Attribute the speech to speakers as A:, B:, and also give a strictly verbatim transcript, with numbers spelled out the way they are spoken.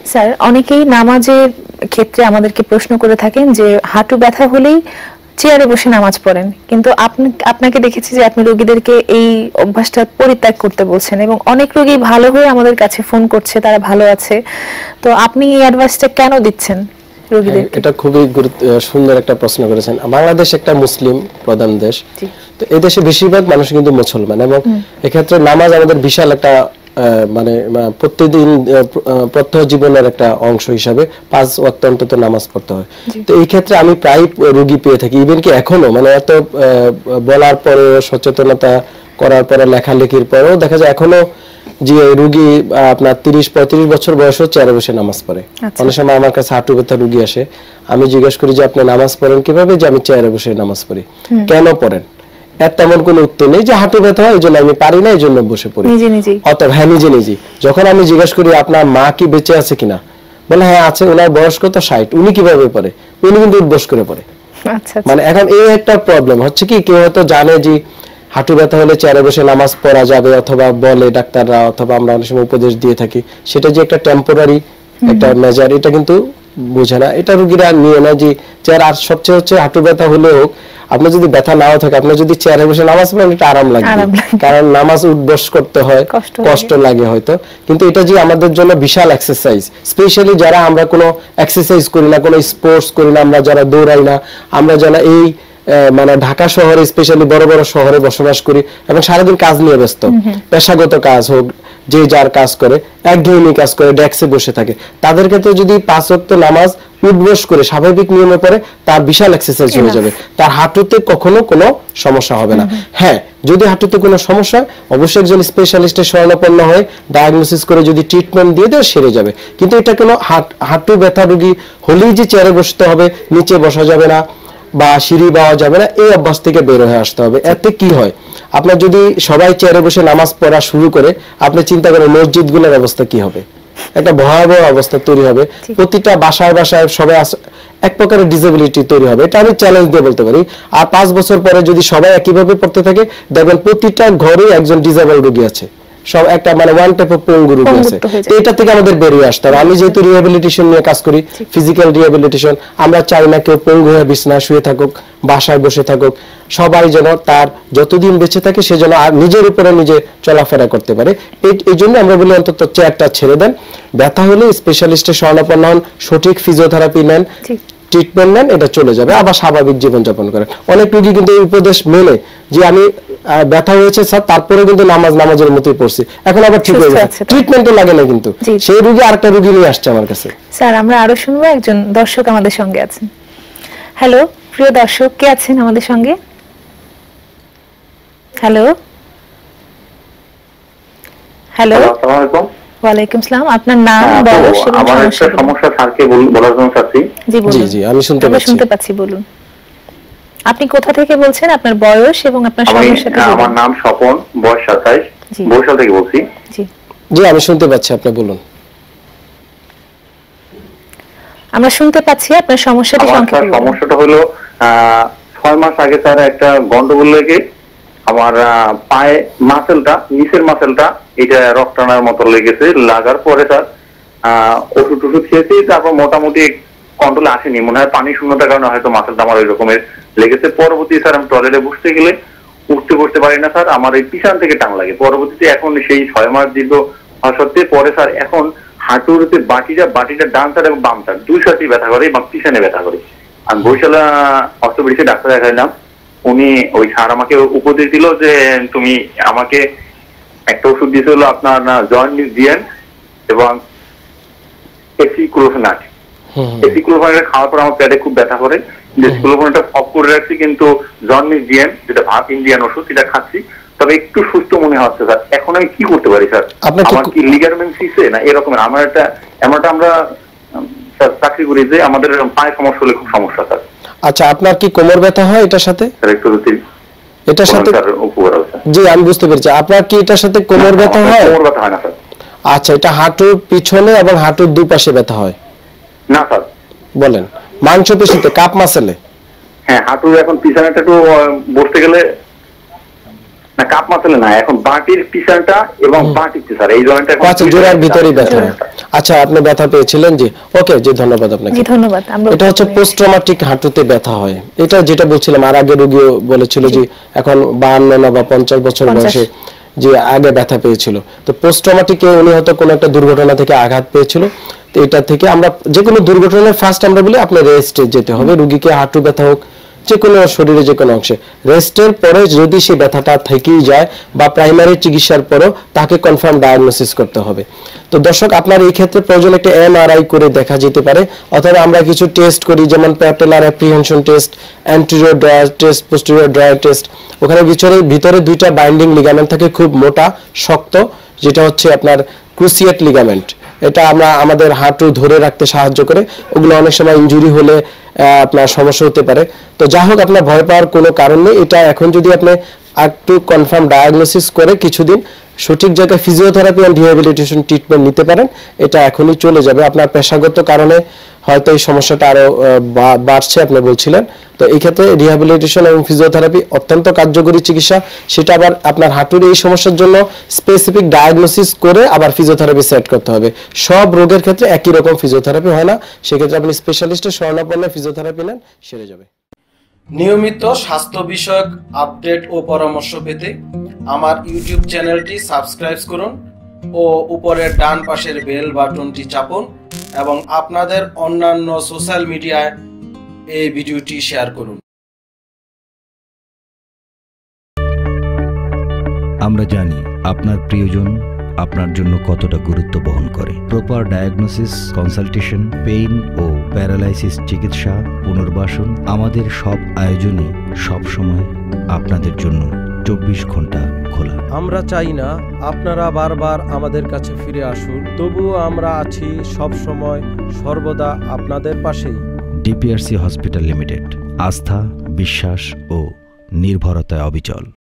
A: Sir অনেকেই নামাজের ক্ষেত্রে আমাদেরকে প্রশ্ন করে থাকেন যে হাঁটু ব্যথা হলেই চেয়ারে বসে নামাজ পড়েন, কিন্তু আপনি আপনাকে দেখেছি যে আপনি রোগীদেরকে এই অভ্যাসটা পরিত্যাগ করতে বলছেন এবং অনেক রোগী ভালো হয়ে আমাদের কাছে ফোন করছে, তারা ভালো আছে। তো আপনি এই অ্যাডভাইসটা কেন দিচ্ছেন রোগীদেরকে?
B: এটা খুবই সুন্দর একটা প্রশ্ন করেছেন। বাংলাদেশ একটা মুসলিম প্রধান দেশ, তো এই দেশে বেশিরভাগ মানুষ কিন্তু মুসলমান এবং এক্ষেত্রে নামাজ আমাদের বিশাল একটা মানে প্রতিদিন প্রত্যহ জীবনের একটা অংশ হিসাবে পাঁচ ওয়াক্ত অন্তত নামাজ পড়তে হয়। তো এই ক্ষেত্রে আমি প্রায় রোগী পেয়ে থাকি, ইভেন কি এখনো মানে এত বলার পরে সচেতনতা করার পরে লেখালেখির পরেও দেখা যায় এখনো যে রোগী আপনার তিরিশ পঁয়ত্রিশ বছর বয়সে চেয়ারে বসে নামাজ পড়ে। অনেক সময় আমার কাছে হাঁটু ব্যথা রোগী আসে, আমি জিজ্ঞেস করি যে আপনি নামাজ পড়েন কিভাবে, যে আমি চেয়ারে বসে নামাজ পড়ি। কেন পড়েন? এর তেমন কোনো উত্তর নেই যে হাঁটু ব্যথা হয় এই জন্য আমি পারি না এই জন্য বসে পড়ি। অতএব হ্যাঁ নিজে নিজে যখন আমি জিজ্ঞেস করি আপনার মা কি বেঁচে আছে কিনা, বলে হ্যাঁ আছে, ওনার বয়স কত ষাট, উনি কিভাবে পড়ে? উনি কিন্তু উঠবস করে পড়ে। মানে এখন এই একটা প্রবলেম হচ্ছে কি, কেউ হয়তো জানে যে হাঁটু ব্যথা হলে চেয়ারে বসে নামাজ পড়া যাবে, অথবা বলে ডাক্তাররা, অথবা আমরা অনেক সময় উপদেশ দিয়ে থাকি, সেটা যে একটা টেম্পোরারি একটা মেজার, এটা কিন্তু বুঝে না, এটা রোগীরা নিয়ে না যে চেয়ার। আর সবচেয়ে হচ্ছে হাঁটু ব্যথা হলেও আপনার যদি ব্যথা নাও থাকে, আপনি যদি চেয়ারে বসে নামাজ পড়েন এটা আরাম লাগবে, কারণ নামাজ উঠবস করতে হয়, কষ্ট লাগে হয়তো, কিন্তু এটা যে আমাদের জন্য বিশাল এক্সারসাইজ। স্পেশালি যারা আমরা কোনো এক্সারসাইজ করি না, কোনো স্পোর্টস করি না, আমরা যারা দৌড়াই না, আমরা যারা এই মানে ঢাকা শহরে স্পেশালি বড় বড় শহরে বসবাস করি এবং সারাদিন কাজ নিয়ে ব্যস্ত, পেশাগত কাজ হোক, যে যার কাজ করে, একঘেয়েমি কাজ করে, ডেস্কে বসে থাকে, তাদের ক্ষেত্রে যদি পাঁচ ওয়াক্ত নামাজ উঠবস করে স্বাভাবিক নিয়মে পড়ে, তার বিশাল এক্সারসাইজ হয়ে যাবে, তার হাঁটুতে কখনো কোনো সমস্যা হবে না। হ্যাঁ, যদি হাঁটুতে কোনো সমস্যা, অবশ্যই একজন স্পেশালিস্টের শরণাপন্ন হয়ে ডায়াগনোসিস করে যদি ট্রিটমেন্ট দিয়ে দেয় সেরে যাবে। কিন্তু এটা কোনো হাঁটু ব্যথা রোগী হলেই যে চেয়ারে বসতে হবে, নিচে বসা যাবে না বা সিঁড়ি পাওয়া যাবে না, এই অভ্যাস থেকে বের হয়ে আসতে হবে। এতে কি হয়, আপনার যদি সবাই চেয়ারে বসে নামাজ পড়া শুরু করে, আপনি চিন্তা করেন মসজিদগুলোর অবস্থা কি হবে, একটা ভয়াবহ অবস্থা তৈরি হবে। প্রতিটা বাসায় বাসায় সবাই এক প্রকারের ডিসেবিলিটি তৈরি হবে, এটা আমি চ্যালেঞ্জ দিয়ে বলতে পারি। আর পাঁচ বছর পরে যদি সবাই একইভাবে পড়তে থাকে, দেখবেন প্রতিটা ঘরে একজন ডিসেবল রোগী আছে, সব একটা মানে ওয়ান টাইপ অফ পঙ্গু রোগী আছে। তো এটা থেকে আমাদের বেরিয়ে আসতে হবে। আমি যেহেতু রিহ্যাবিলিটেশন নিয়ে কাজ করি, ফিজিক্যাল রিহ্যাবিলিটেশন, আমরা চাই না কেউ পঙ্গু হয়ে বিছানায় শুয়ে থাকুক, বাসায় বসে থাকুক, সবাই যেন তার যতদিন বেঁচে থাকে সে যেন নিজের উপরে নিজে চলাফেরা করতে পারে। এই জন্য আমরা বলি অন্তত চেয়ারটা ছেড়ে দেন, ব্যথা হলে স্পেশালিস্টের শরণাপন্ন হন, সঠিক ফিজিওথেরাপি নেন, ট্রিটমেন্ট নেন, এটা চলে যাবে, আবার স্বাভাবিক জীবনযাপন করেন। অনেক রোগী কিন্তু এই উপদেশ মেনে যে আমি ব্যথা হয়েছে স্যার, তারপরে কিন্তু নামাজ নামাজের মতোই পড়ছি, এখন আবার ঠিক হয়ে যাচ্ছে, ট্রিটমেন্টও লাগে না, কিন্তু সেই রোগী আরেকটা রোগী নিয়ে আসছে আমার কাছে।
A: স্যার আমরা আরো শুনবো, একজন দর্শক আমাদের সঙ্গে আছেন। হ্যালো প্রিয় দর্শক, কে আছেন আমাদের সঙ্গে? হ্যালো হ্যালো
C: আসসালামু আলাইকুম।
A: ওয়ালাইকুম আসসালাম, আপনার নাম, বয়স এবং
C: আমার একটা সমস্যা স্যারকে বলার জন্য চাচ্ছি।
A: জি বলুন। জি জি আমি শুনতে পাচ্ছি, শুনতে পাচ্ছি, বলুন। আপনি কোথা থেকে বলছেন, আপনার বয়স এবং আপনার সমস্যাটা?
C: আমার নাম স্বপন, বয়স সাতাইশ, বরিশাল থেকে বলছি।
A: জি
B: জি আমি শুনতে পাচ্ছি, আপনি বলুন।
A: আমরা শুনতে পাচ্ছি, আপনার সমস্যাটা সংক্ষেপে বলুন।
C: সমস্যাটা হলো ছয় মাস আগে স্যার একটা গন্ডগোল লেগে আমার পায়ে মাসেলটা, নিচের মাসেলটা, এটা রক্ত টানার মতো লেগেছে। লাগার পরে স্যার ওষুধ টষুধ খেয়েছি, তারপর মোটামুটি কন্ট্রোলে আসেনি, মনে হয় পানি শূন্যতার কারণে হয়তো মাসেলটা আমার ওই রকমের লেগেছে। পরবর্তী স্যার আমি টয়লেটে বসতে গেলে উঠতে বসতে পারি না স্যার, আমার এই পিছন থেকে টান লাগে। পরবর্তীতে এখন সেই ছয় মাস দীর্ঘ হওয়া সত্ত্বে পরে স্যার এখন হাঁটুর যে বাটিটা, বাটিটা ডান সাইড এবং বাম সাইড দুই সাইডে ব্যথা করে এবং পিছনে ব্যথা করে। আমি বরিশালে অর্থোপেডিক্সে ডাক্তার দেখাইলাম, উনি ওই স্যার আমাকে উপদেশ দিল যে তুমি আমাকে একটা ওষুধ দিয়েছিল আপনার জয়েন্ট দিয়েন এবং এসিক্লোফেনাক। এসিক্লোফেনাক খাওয়ার পর আমার পেটে খুব ব্যথা করে, এসিক্লোফেনাকটা অফ করে রাখছি, কিন্তু জন্ডিস দিয়েন যেটা ভাত ইন্ডিয়ান ওষুধ সেটা খাচ্ছি, তবে একটু সুস্থ মনে হচ্ছে স্যার। এখন আমি কি করতে পারি স্যার? আমার কি লিগারমেন্ট সিসে না এরকম? আমার একটা এমনটা আমরা চাকরি করি যে আমাদের পায়ে সমস্যা হলে খুব সমস্যা স্যার।
B: আচ্ছা আপনার কি কোমর ব্যথা হয় এটার সাথে? এটার সাথে জি আমি বুঝতে পেরেছি, আপনার কি এটার সাথে কোমর ব্যথা হয়?
C: কোমর ব্যথা হয় না স্যার।
B: আচ্ছা এটা হাঁটুর পিছনে এবং হাঁটুর দুই পাশে ব্যথা হয়?
C: না স্যার।
B: বলেন মাংসপেশিতে, কাপ মাসেলে?
C: হ্যাঁ হাঁটুর এখন পিছনেটা একটু বসতে গেলে না কাপ মাসেলে না, এখন বাটির পিছনটা এবং বাটির স্যার এই জয়েন্টটা
B: আচ্ছা জোড়ার ভিতরেই ব্যথা। আচ্ছা আপনি ব্যথা পেয়েছিলেন, জি ওকে, জি ধন্যবাদ আপনাকে।
A: জি ধন্যবাদ। আমরা
B: এটা হচ্ছে পোস্ট ট্রমাটিক হাঁটুতে ব্যথা হয়, এটা যেটা বলছিলাম আর আগে রোগীও বলেছিল যে এখন বাহান্ন না বা পঞ্চাশ বছর বয়সে যে আগে ব্যথা পেয়েছিল। তো পোস্ট ট্রমাটিকে উনি হয়তো কোনো একটা দুর্ঘটনা থেকে আঘাত পেয়েছিল, তো এটা থেকে আমরা যে কোনো দুর্ঘটনার ফার্স্ট আমরা বলি আপনার রেস্টে যেতে হবে, রোগীকে হাঁটু ব্যথা হোক যে কোনো শরীরে যে কোনো অংশে, রেস্টের পরে যদি সেই ব্যথাটা থেকেই যায় বা প্রাইমারি চিকিৎসার পরও তাকে কনফার্ম ডায়াগনোসিস করতে হবে। তো দর্শক আপনার এই ক্ষেত্রে প্রয়োজন একটা এমআরআই করে দেখা যেতে পারে, অথবা আমরা কিছু টেস্ট করি যেমন patellar apprehension test, anterior drawer test, posterior drawer test. ওখানে ভিতরে ভিতরে দুইটা বাইন্ডিং লিগামেন্ট থাকে খুব মোটা শক্ত, যেটা হচ্ছে আপনার ক্রুসিয়েট লিগামেন্ট। এটা আমরা আমাদের হাঁটু ধরে রাখতে সাহায্য করে, ওগুলো অনেক সময় ইনজুরি হলে আপনার সমস্যা হতে পারে। তো যা হোক আপনার ভয় পাওয়ার কোনো কারণ নেই, এটা এখন যদি আপনি একটু কনফার্ম ডায়াগনোসিস করে কিছুদিন সঠিক জায়গায় ফিজিওথেরাপি এন্ড রিহ্যাবিলিটেশন ট্রিটমেন্ট নিতে পারেন, এটা এখনই চলে যাবে। আপনার পেশাগত কারণে হয়তো এই সমস্যাটা আরো বাড়ছে আপনি বলছিলেন, তো এই ক্ষেত্রে রিহ্যাবিলিটেশন এবং ফিজিওথেরাপি অত্যন্ত কার্যকরী চিকিৎসা। সেটা আবার আপনার হাঁটুর এই সমস্যার জন্য স্পেসিফিক ডায়াগনোসিস করে আবার ফিজিওথেরাপি সেট করতে হবে। সব রোগের ক্ষেত্রে একই রকম ফিজিওথেরাপি হয় না, সেক্ষেত্রে আপনি স্পেশালিস্টের শরণাপন্ন ফিজিওথেরাপি নেন, সেরে যাবে।
D: নিয়মিত স্বাস্থ্য বিষয়ক আপডেট ও পরামর্শ পেতে আমার ইউটিউব চ্যানেলটি সাবস্ক্রাইব করুন ও উপরের ডান পাশের বেল বাটনটি চাপুন এবং আপনাদের অন্যান্য সোশ্যাল মিডিয়ায় এই ভিডিওটি শেয়ার করুন।
E: আমরা জানি আপনার প্রিয়জন আপনার জন্য কতটা গুরুত্ব বহন করে। প্রপার ডায়াগনোসিস, কনসালটেশন, পেইন ও প্যারালাইসিস চিকিৎসা, পুনর্বাসন, আমাদের সব আয়োজনই সবসময় আপনাদের জন্য চব্বিশ ঘন্টা খোলা।
F: আমরা চাই না আপনারা বারবার আমাদের কাছে ফিরে আসুন, তবুও আমরা আছি সব সময় সর্বদা আপনাদের পাশেই।
E: ডিপিআরসি হসপিটাল লিমিটেড, আস্থা, বিশ্বাস ও নির্ভরতায় অবিচল।